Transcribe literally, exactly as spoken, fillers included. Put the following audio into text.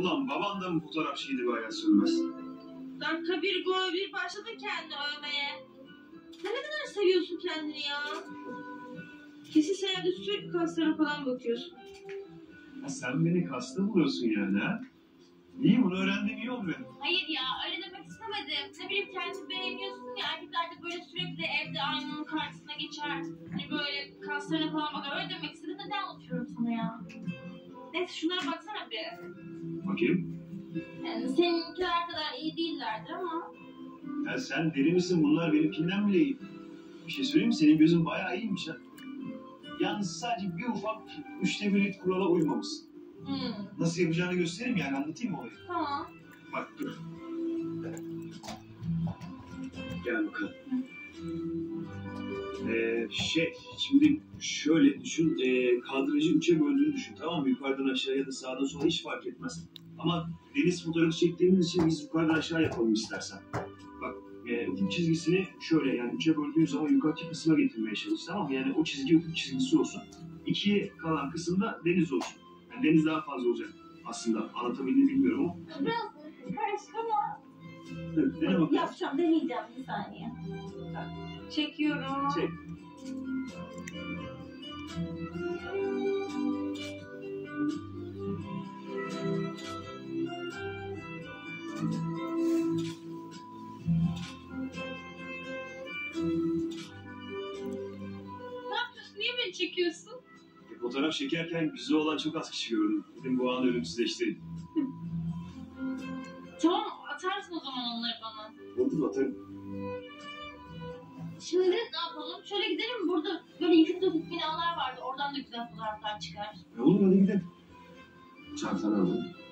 Ulan baban da mı fotoğrafçıydı be hayat sürmez? Dakika bir gol bir başladın kendini övmeye. Sen ne kadar seviyorsun kendini ya? Kesin sen evde sürekli kaslara falan bakıyorsun. Ya sen beni kasta buluyorsun yani ha? İyi, bunu öğrendiğim iyi oldu benim. Hayır ya, öyle demek istemedim. Ne bileyim, kendini beğeniyorsun ya, erkekler de böyle sürekli evde aynanın karşısına geçer. Hani böyle kaslarına falan bakar, öyle demek istedim. Neden anlatıyorum sana ya? Neyse, şunlara baksana bir. Bakayım. Yani seninkiler kadar iyi değillerdir ama. Ya sen deli misin? Bunlar benimkinden bile iyi. Bir şey söyleyeyim mi? Senin gözün bayağı iyiymiş ha. Yalnız sadece bir ufak üçte birlik kurala uymamışsın. Hmm. Nasıl yapacağını göstereyim yani, anlatayım mı olayı? Tamam. Bak dur. Gel bakalım. Ee, şey, şimdi şöyle düşün, e, kadrajı üçe böldüğünü düşün, tamam mı? Yukarıdan aşağı ya da sağdan sola hiç fark etmez. Ama deniz fotoğrafı çektiğimiz için biz yukarıdan aşağı yapalım istersen. Bak, e, ufuk çizgisini şöyle, yani üçe böldüğün zaman yukarıki kısma getirmeye çalış, tamam mı? Yani o çizgi ufuk çizgisi olsun. İkiye kalan kısımda deniz olsun. Yani deniz daha fazla olacak aslında. Anlatabildiğimi bilmiyorum ama. Biraz karışık ama. Evet, dene bakalım. Yapacağım, deneyeceğim bir saniye. Çekiyorum. Çek. Niye beni çekiyorsun? E, fotoğraf çekerken güzel olan çok az kişi gördüm. Dedim bu anı ölümsüzleştireyim. Tamam, atarsın o zaman onları bana. Oldu, atarım. Şimdi ne yapalım? Şöyle gidelim, burada böyle yıkık dökük binalar vardı. Oradan da güzel fotoğraflar çıkar. E olur, hadi gidelim. Çantanı alalım.